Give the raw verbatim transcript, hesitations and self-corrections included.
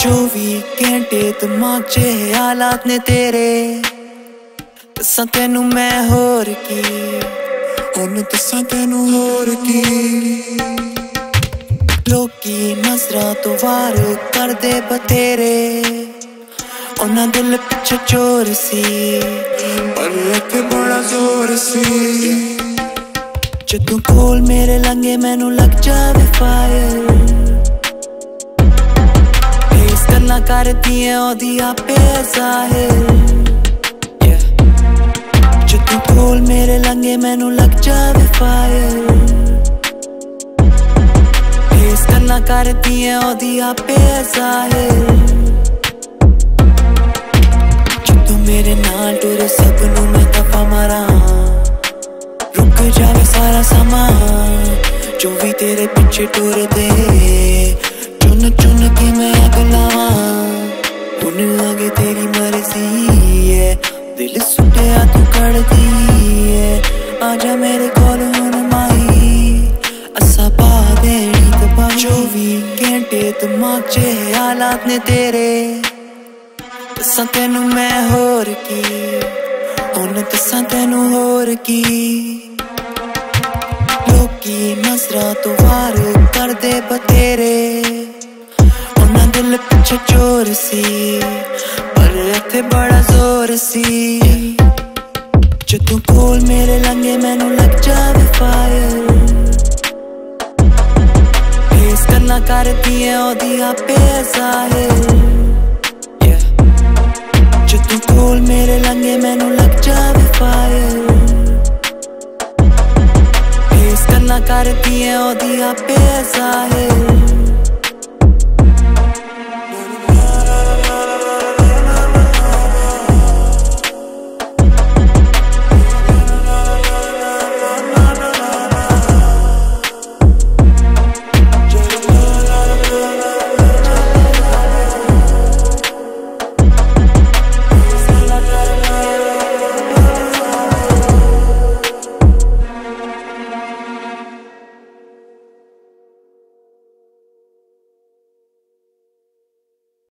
चौबी घंटे दिमाग च हालात ने तेरे दसा तेनू मैं होर की ओनू दसा तेनू होर की लोकी नजरां तो वार कर दे बतेरे उन्हां दिल पिछे चोर सी पर इत्थे बड़ा जोर सी जदों कोल मेरे लंघे मैनू लग जावे फायर गल्लां करदी ओदी आपे ज़ाहिर जदों कोल मेरे लंघे मैनू लग जावे फायर इस गल्लां करदी ओदी आपे ज़ाहिर जदों मेरे नाल टुरे सबनू मैं दफा मारा रुक जावे सारा समा जो भी तेरे पिछे टुरदे चुन चुन के मैं बुलावा हुन आगे तेरी मर्जी है दिल सुटिया तू कड़दी है आजा मेरे कोल हुन माही असा पा देनी तबाही चौबी घंटे दिमाग च हालात ने तेरे दसा तेनू मैं होर की हुन दसा तेनू होर की लोकी नजरां तो वार कर दे बतेरे दिल पिछे चोर सी पर इत्थे बड़ा जोर सी जदों कोल मेरे लंघे मैनू लग जावे फायर इस गल्लां करदी ओदी आपे ज़ाहिर जदों कोल मेरे लंघे मैनू लग जावे फायर इस गल्लां करदी ओदी आपे ज़ाहिर